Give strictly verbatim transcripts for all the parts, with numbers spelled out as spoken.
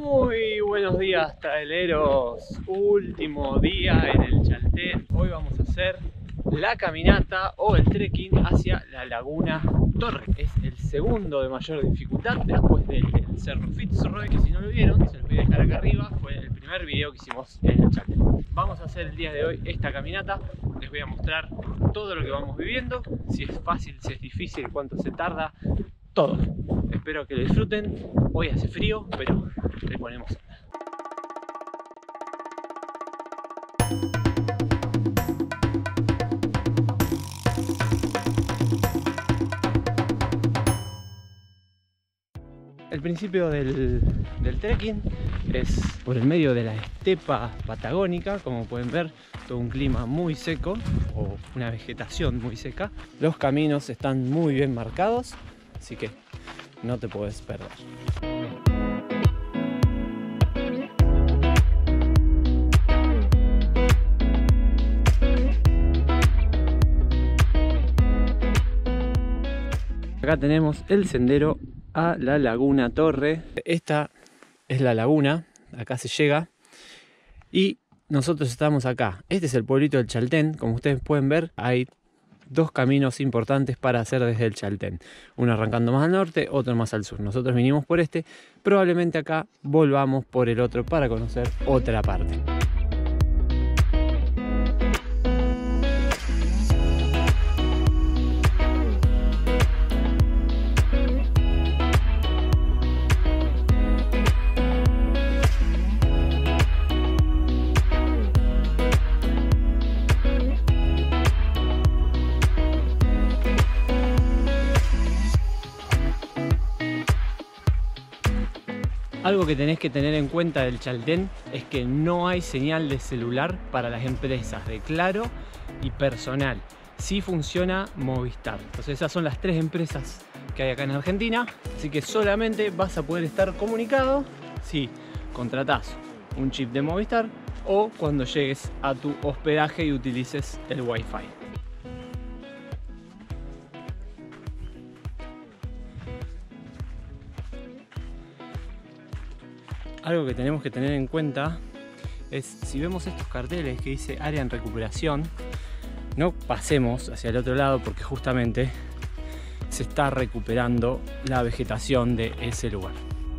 Muy buenos días, traeleros. Último día en el Chaltén. Hoy vamos a hacer la caminata o el trekking hacia la Laguna Torre. Es el segundo de mayor dificultad después del Cerro Fitzroy, que si no lo vieron, se los voy a dejar acá arriba. Fue el primer video que hicimos en el Chaltén. Vamos a hacer el día de hoy esta caminata. Les voy a mostrar todo lo que vamos viviendo, si es fácil, si es difícil, cuánto se tarda, todo. Espero que lo disfruten. Hoy hace frío, pero le ponemos onda. El principio del, del trekking es por el medio de la estepa patagónica. Como pueden ver, todo un clima muy seco o una vegetación muy seca. Los caminos están muy bien marcados, así que no te puedes perder. Acá tenemos el sendero a la Laguna Torre. Esta es la laguna, acá se llega y nosotros estamos acá. Este es el pueblito del Chaltén. Como ustedes pueden ver, hay dos caminos importantes para hacer desde el Chaltén. Uno arrancando más al norte, otro más al sur. Nosotros vinimos por este, probablemente acá volvamos por el otro para conocer otra parte. Algo que tenés que tener en cuenta del Chaltén es que no hay señal de celular para las empresas de Claro y Personal. Sí funciona Movistar. Entonces esas son las tres empresas que hay acá en Argentina. Así que solamente vas a poder estar comunicado si contratás un chip de Movistar o cuando llegues a tu hospedaje y utilices el Wi-Fi. Algo que tenemos que tener en cuenta es, si vemos estos carteles que dice área en recuperación, no pasemos hacia el otro lado porque justamente se está recuperando la vegetación de ese lugar.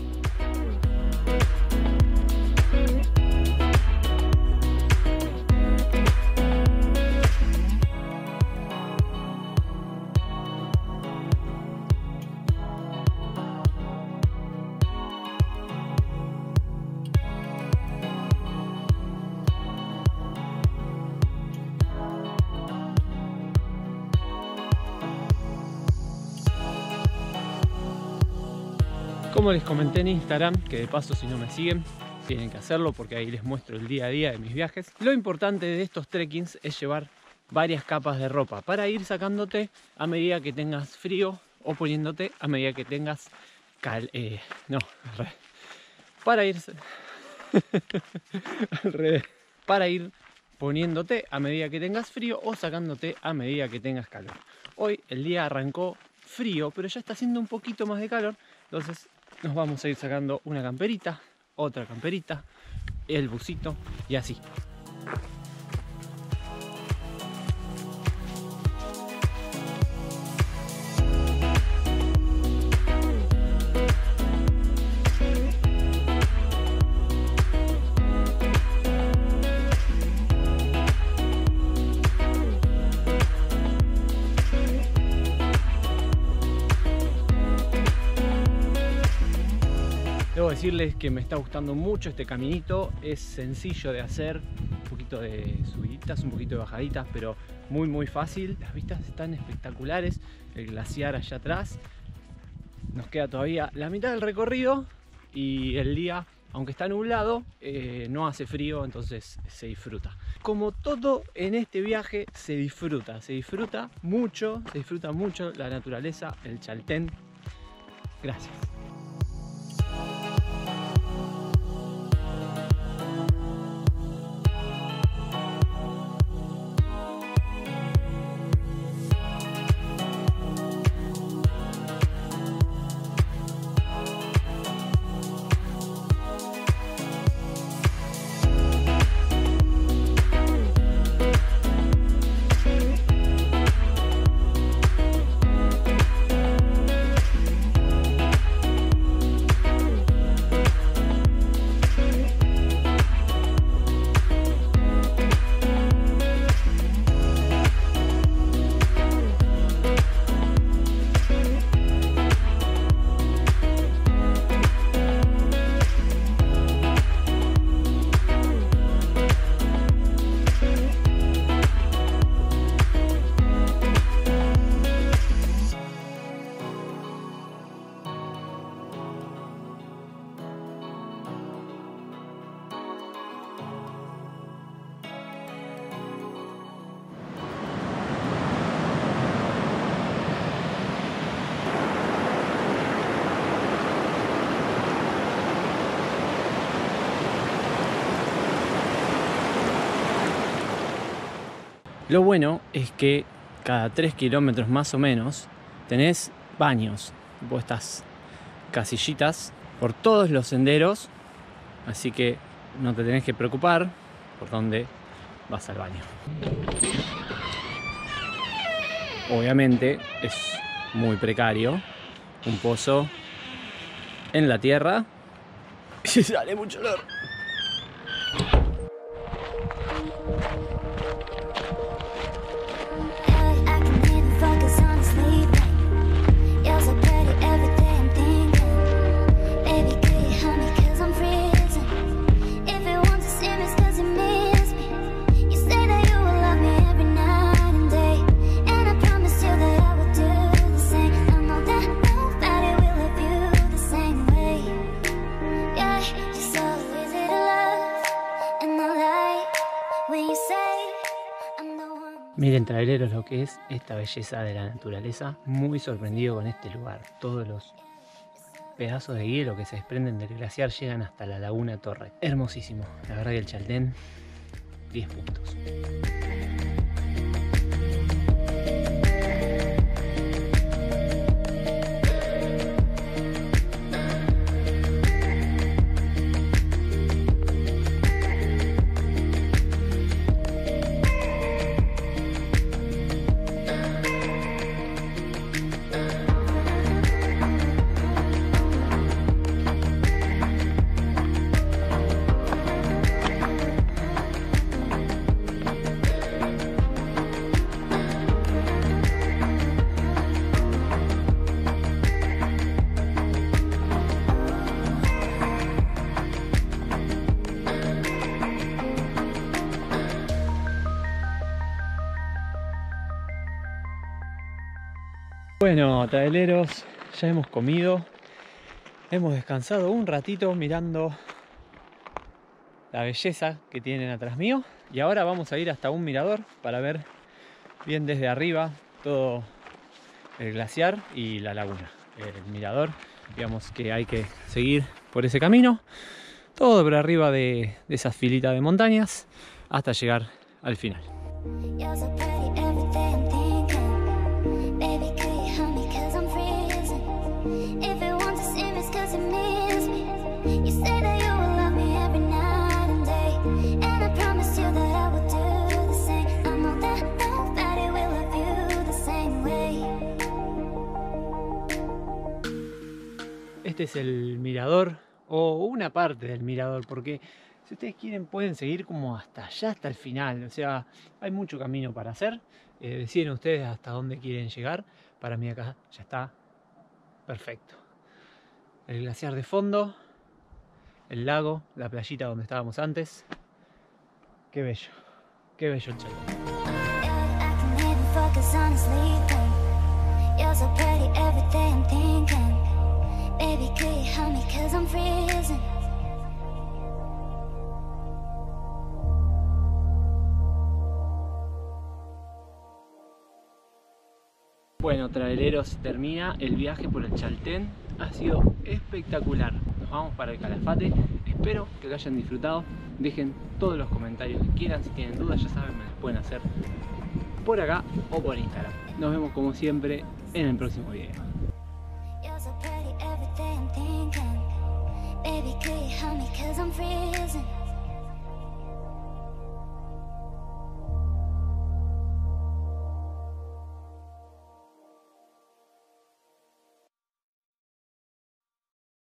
Como les comenté en Instagram, que de paso si no me siguen tienen que hacerlo porque ahí les muestro el día a día de mis viajes. Lo importante de estos trekkings es llevar varias capas de ropa para ir sacándote a medida que tengas frío o poniéndote a medida que tengas cal... Eh, no, al revés. Para ir... al revés. Para ir poniéndote a medida que tengas frío o sacándote a medida que tengas calor. Hoy el día arrancó frío, pero ya está haciendo un poquito más de calor, entonces nos vamos a ir sacando una camperita, otra camperita, el busito y así. Debo decirles que me está gustando mucho este caminito, es sencillo de hacer, un poquito de subiditas, un poquito de bajaditas, pero muy muy fácil. Las vistas están espectaculares, el glaciar allá atrás. Nos queda todavía la mitad del recorrido y el día, aunque está nublado, eh, no hace frío, entonces se disfruta. Como todo en este viaje, se disfruta, se disfruta mucho, se disfruta mucho la naturaleza, el Chaltén. Gracias. Lo bueno es que cada tres kilómetros más o menos tenés baños, tipo estas casillitas por todos los senderos, así que no te tenés que preocupar por dónde vas al baño. Obviamente es muy precario, un pozo en la tierra y sale mucho olor. Miren, traileros, lo que es esta belleza de la naturaleza. Muy sorprendido con este lugar. Todos los pedazos de hielo que se desprenden del glaciar llegan hasta la laguna Torre. Hermosísimo. La verdad que el Chaltén, diez puntos. Bueno, traileros, ya hemos comido, hemos descansado un ratito mirando la belleza que tienen atrás mío y ahora vamos a ir hasta un mirador para ver bien desde arriba todo el glaciar y la laguna. El mirador, digamos que hay que seguir por ese camino, todo por arriba de, de esas filitas de montañas hasta llegar al final. Este es el mirador, o una parte del mirador, porque si ustedes quieren pueden seguir como hasta allá, hasta el final. O sea, hay mucho camino para hacer. Eh, deciden ustedes hasta dónde quieren llegar. Para mí acá ya está perfecto. El glaciar de fondo, el lago, la playita donde estábamos antes. Qué bello, qué bello el Chaltén. Baby, could you help me, 'cause I'm freezing. Bueno, traileros, termina el viaje por el Chaltén. Ha sido espectacular. Nos vamos para el Calafate. Espero que lo hayan disfrutado. Dejen todos los comentarios que quieran. Si tienen dudas, ya saben, me las pueden hacer por acá o por Instagram. Nos vemos como siempre en el próximo video. Baby, could you help me, 'cause I'm free.